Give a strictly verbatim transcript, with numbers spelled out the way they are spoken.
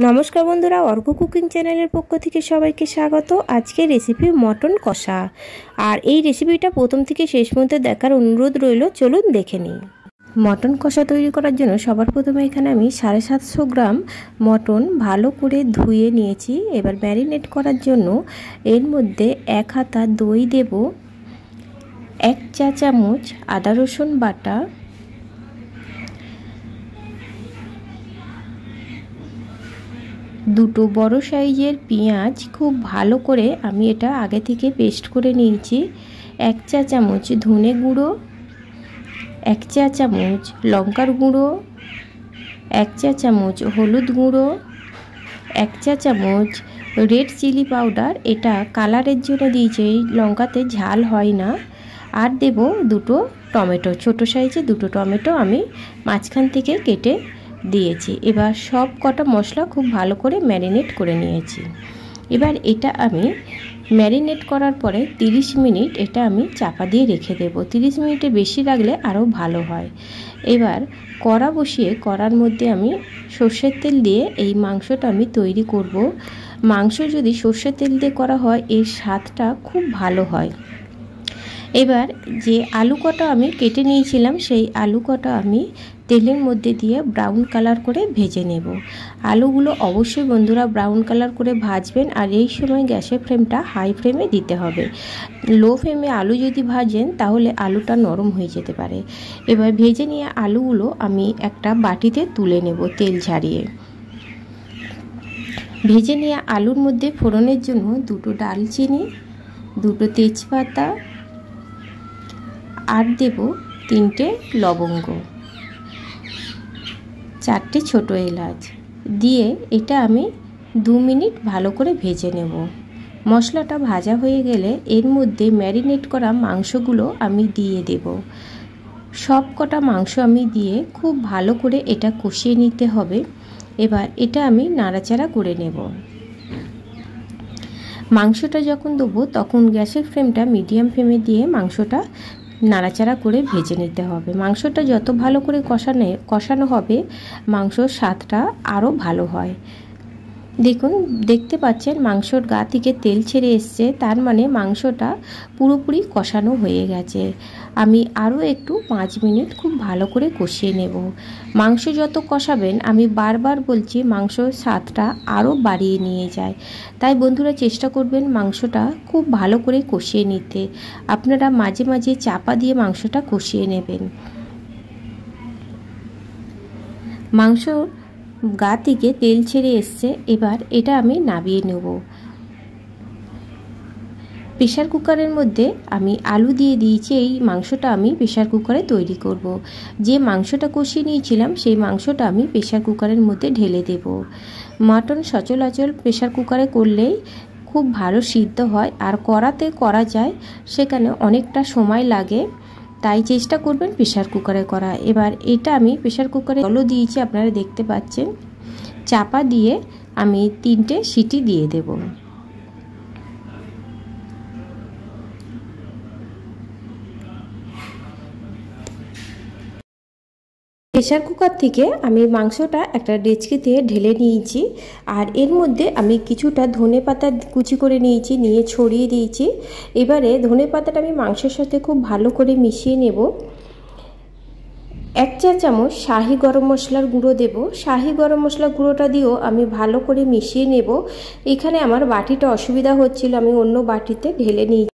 नमस्कार बंधुरा अर्क कुकिंग चैनल पक्ष थेके सबाइके स्वागत। आज के रेसिपि मटन कषा और ये रेसिपिटा प्रथम थेके शेष पर्यन्त देखार अनुरोध रइल। चलुन देखे निই। मटन कषा तैरी करार जन्य सबार प्रथमे एखाने आमि साढ़े सातशो ग्राम मटन भालो करे धुए निয়েছি। एबार मैरिनेट करार जन्य एर मध्य एक हाता दई देब, एक चा चामच आदा रसुन बाटा, দুটো বড় সাইজের পেঁয়াজ খুব ভালো করে আমি এটা আগে থেকে পেস্ট করে নিয়েছি। এক চা চামচ ধনে গুঁড়ো, এক চা চামচ লঙ্কার গুঁড়ো, এক চা চামচ হলুদ গুঁড়ো, এক চা চামচ রেড চিলি পাউডার, এটা কালারের জন্য দিয়েছি, লঙ্কাতে ঝাল হয় না। আর দেব দুটো টমেটো, ছোট সাইজের দুটো টমেটো আমি মাঝখান থেকে কেটে দিয়েছি। এবার সব কটা মশলা খুব ভালো করে ম্যারিনেট করে নিয়েছি। এবার এটা আমি ম্যারিনেট করার পরে তিরিশ মিনিট এটা আমি চাপা দিয়ে রেখে দেব। তিরিশ মিনিটের বেশি রাখলে আরও ভালো হয়। এবার কড়া বসিয়ে কড়ার মধ্যে আমি সর্ষের তেল দিয়ে এই মাংসটা আমি তৈরি করব। মাংস যদি সর্ষের তেল দিয়ে করা হয় এর স্বাদটা খুব ভালো হয়। এবার যে আলু কটা আমি কেটে নিয়েছিলাম সেই আলু কটা আমি তেলের মধ্যে দিয়ে ব্রাউন কালার করে ভেজে নেব। আলুগুলো অবশ্যই বন্ধুরা ব্রাউন কালার করে ভাজবেন। আর এই সময় গ্যাসের ফ্লেমটা হাই ফ্লেমে দিতে হবে। লো ফ্লেমে আলু যদি ভাজেন তাহলে আলুটা নরম হয়ে যেতে পারে। এবার ভেজে নিয়ে আলুগুলো আমি একটা বাটিতে তুলে নেব তেল ঝারিয়ে। ভেজে নিয়ে আলুর মধ্যে ফোড়নের জন্য দুটো ডালচিনি, দুটো তেজপাতা আর দেব তিনটে লবঙ্গ, চারটে ছোট এলাচ দিয়ে এটা আমি দু মিনিট ভালো করে ভেজে নেব। মশলাটা ভাজা হয়ে গেলে এর মধ্যে ম্যারিনেট করা মাংসগুলো আমি দিয়ে দেব। সব কটা মাংস আমি দিয়ে খুব ভালো করে এটা কষিয়ে নিতে হবে। এবার এটা আমি নাড়াচাড়া করে নেব। মাংসটা যখন দেবো তখন গ্যাসের ফ্লেমটা মিডিয়াম ফ্লেমে দিয়ে মাংসটা নাড়াচাড়া করে ভেজে নিতে হবে। মাংসটা যত ভালো করে কষানো কষানো হবে মাংসর স্বাদটা আরও ভালো হয়। দেখুন, দেখতে পাচ্ছেন মাংসর গা থেকে তেল ছেড়ে এসছে, তার মানে মাংসটা পুরোপুরি কষানো হয়ে গেছে। আমি আরও একটু পাঁচ মিনিট খুব ভালো করে কষিয়ে নেব। মাংস যত কষাবেন আমি বারবার বলছি মাংসর স্বাদটা আরও বাড়িয়ে নিয়ে যায়। তাই বন্ধুরা চেষ্টা করবেন মাংসটা খুব ভালো করে কষিয়ে নিতে। আপনারা মাঝে মাঝে চাপা দিয়ে মাংসটা কষিয়ে নেবেন। মাংস গা থেকে তেল ছেড়ে এসছে, এবার এটা আমি নামিয়ে নেব। প্রেশার কুকারের মধ্যে আমি আলু দিয়ে দিয়েছি। এই মাংসটা আমি প্রেশার কুকারে তৈরি করব। যে মাংসটা কষিয়ে নিয়েছিলাম সেই মাংসটা আমি প্রেশার কুকারের মধ্যে ঢেলে দেব। মাটন সচরাচর প্রেশার কুকারে করলেই খুব ভালো সিদ্ধ হয়, আর কড়াতে করা যায় সেখানে অনেকটা সময় লাগে, তাই চেষ্টা করবেন প্রেশার কুকারে করা। এবার এটা আমি প্রেশার কুকারে জলও দিয়েছি, আপনারা দেখতে পাচ্ছেন। চাপা দিয়ে আমি তিনটে সিটি দিয়ে দেব। প্রেশার কুকার থেকে আমি মাংসটা একটা ডেচকিতে ঢেলে নিয়েছি। আর এর মধ্যে আমি কিছুটা ধনে পাতা কুচি করে নিয়েছি, নিয়ে ছড়িয়ে দিয়েছি। এবারে ধনে পাতাটা আমি মাংসের সাথে খুব ভালো করে মিশিয়ে নেব। এক চা চামচ শাহি গরম মশলার গুঁড়ো দেব। শাহি গরম মশলার গুঁড়োটা দিয়েও আমি ভালো করে মিশিয়ে নেব। এখানে আমার বাটিটা অসুবিধা হচ্ছিল, আমি অন্য বাটিতে ঢেলে নিই।